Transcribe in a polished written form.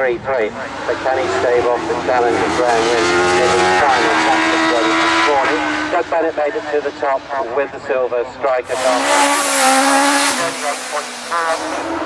3-3. But can he stave off the challenge of Graham Wynne in his final practice run this morning? Doug Bennett made it to the top with the silver striker.